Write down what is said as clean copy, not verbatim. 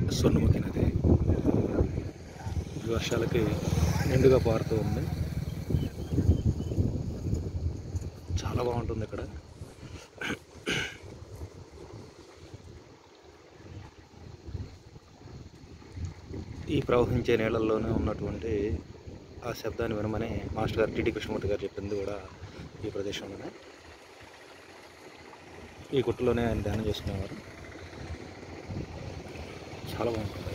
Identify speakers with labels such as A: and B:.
A: సొన్నుముఖి నది ఈ వర్షాలకి నిండుగా పారుతూ ఉంది. చాలా బాగుంటుంది ఇక్కడ. ఈ ప్రవహించే నీళ్ళల్లోనే ఉన్నటువంటి ఆ శబ్దాన్ని వినమని మాస్టర్ గారు టీటీ కృష్ణమూర్తి గారు చెప్పింది కూడా ఈ ప్రదేశంలోనే. ఈ గుట్టలోనే ఆయన ధ్యానం చేసుకునేవారు. చాలా బాగుంటుంది.